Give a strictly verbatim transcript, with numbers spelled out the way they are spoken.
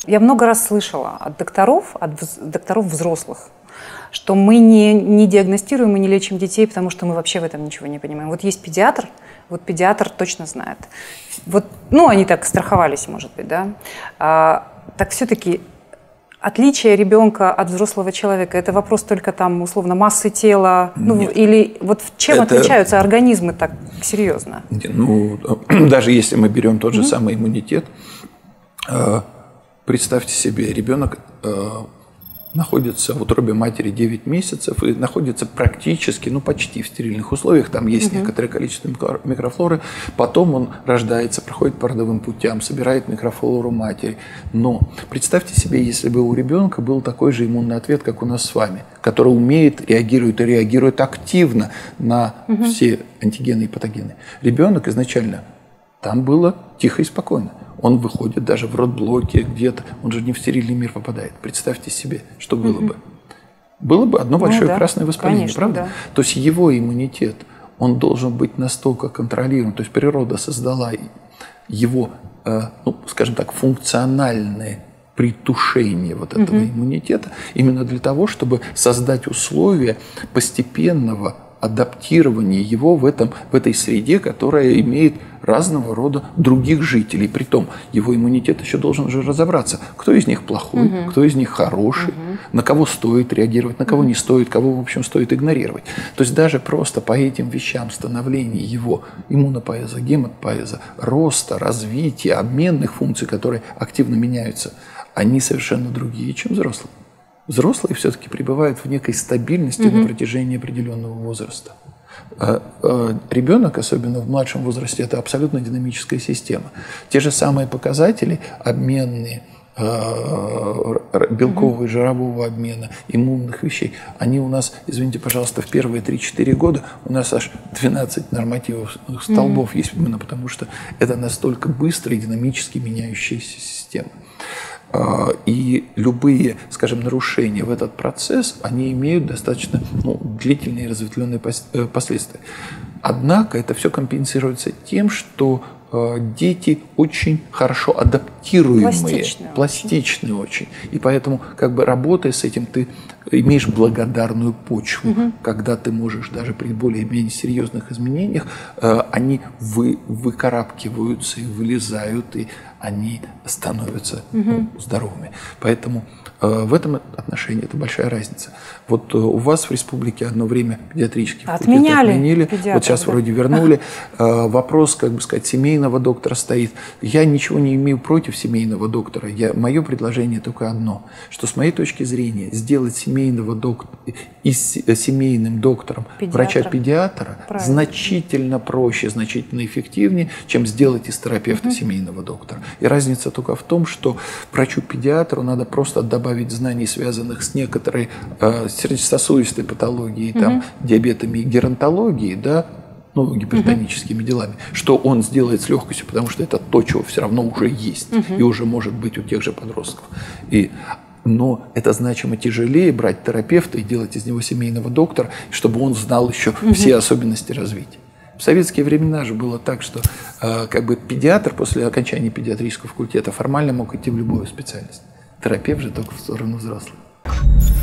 Я много раз слышала от докторов, от докторов взрослых, что мы не, не диагностируем и не лечим детей, потому что мы вообще в этом ничего не понимаем. Вот есть педиатр, вот педиатр точно знает. Вот, ну, они так страховались, может быть, да. А, так все-таки отличие ребенка от взрослого человека – это вопрос только там, условно, массы тела? Ну, или вот чем это... отличаются организмы так серьезно? Ну, даже если мы берем тот же mm-hmm. самый иммунитет, э, представьте себе, ребенок э, находится в утробе матери девять месяцев и находится практически, ну почти в стерильных условиях, там есть угу. некоторое количество микрофлоры, потом он рождается, проходит по родовым путям, собирает микрофлору матери. Но представьте себе, если бы у ребенка был такой же иммунный ответ, как у нас с вами, который умеет реагировать и реагирует активно на угу. все антигены и патогены. Ребенок изначально, там было тихо и спокойно. Он выходит даже в родблоке где-то, он же не в стерильный мир попадает. Представьте себе, что было mm-hmm. бы. Было бы одно большое ну, да. красное воспаление, конечно, правда? Да. То есть его иммунитет, он должен быть настолько контролирован, то есть природа создала его, э, ну, скажем так, функциональное притушение вот этого mm-hmm. иммунитета именно для того, чтобы создать условия постепенного адаптирование его в, этом, в этой среде, которая имеет разного рода других жителей. Притом его иммунитет еще должен же разобраться, кто из них плохой, угу. кто из них хороший, угу. на кого стоит реагировать, на кого угу. не стоит, кого, в общем, стоит игнорировать. То есть даже просто по этим вещам становления его иммунопоэза, гематопоэза, роста, развития, обменных функций, которые активно меняются, они совершенно другие, чем взрослые. Взрослые все-таки пребывают в некой стабильности mm-hmm. на протяжении определенного возраста. А, а ребенок, особенно в младшем возрасте, это абсолютно динамическая система. Те же самые показатели обменные, а, белкового и жирового обмена, иммунных вещей, они у нас, извините, пожалуйста, в первые три-четыре года у нас аж двенадцать нормативов столбов mm-hmm. есть, именно потому что это настолько быстрая и динамически меняющаяся система. И любые, скажем, нарушения в этот процесс, они имеют достаточно ну, длительные и разветвленные последствия. Однако это все компенсируется тем, что дети очень хорошо адаптируемые, пластичные, пластичные очень. очень. И поэтому, как бы работая с этим, ты имеешь благодарную почву, угу. когда ты можешь даже при более-менее серьезных изменениях, они вы, выкарабкиваются и вылезают, и они становятся угу. ну, здоровыми. Поэтому в этом отношении это большая разница. Вот у вас в республике одно время педиатрический факультет отменили, педиатр, вот сейчас да. вроде вернули. Вопрос, как бы сказать, семейного доктора стоит. Я ничего не имею против семейного доктора. Я, мое предложение только одно, что с моей точки зрения сделать семейного доктора и семейным доктором врача-педиатра значительно проще, значительно эффективнее, чем сделать из терапевта угу. семейного доктора. И разница только в том, что врачу-педиатру надо просто добавить знаний, связанных с некоторой э, сердечно-сосудистой патологией, угу. там, диабетами и геронтологией, да, ну, гипертоническими угу. делами, что он сделает с легкостью, потому что это то, чего все равно уже есть угу. и уже может быть у тех же подростков. И, но это значимо тяжелее брать терапевта и делать из него семейного доктора, чтобы он знал еще угу. все особенности развития. В советские времена же было так, что э, как бы педиатр после окончания педиатрического факультета формально мог идти в любую специальность. Терапевт же только в сторону взрослых.